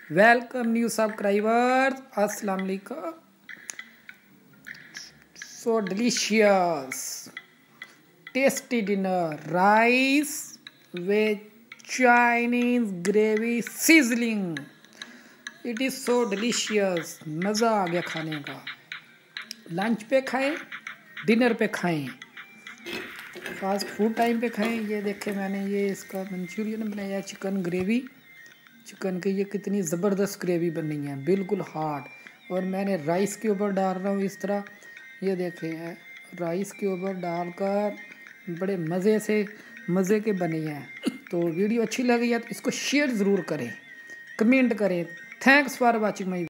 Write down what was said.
Welcome new subscribers, अस्सलाम वालेकुम। So delicious tasty dinner, rice with Chinese gravy sizzling. It is so delicious, मज़ा आ गया खाने का। लंच पे खाएं, डिनर पे खाएं, फास्ट फूड टाइम पे खाएं। ये देखें, मैंने ये इसका मंचूरियन बनाया, चिकन ग्रेवी। चिकन की ये कितनी ज़बरदस्त ग्रेवी बनी है, बिल्कुल हार्ड। और मैंने राइस के ऊपर डाल रहा हूँ इस तरह। ये देखें, राइस के ऊपर डालकर बड़े मज़े के बने हैं। तो वीडियो अच्छी लगी है तो इसको शेयर ज़रूर करें, कमेंट करें। Thanks for watching my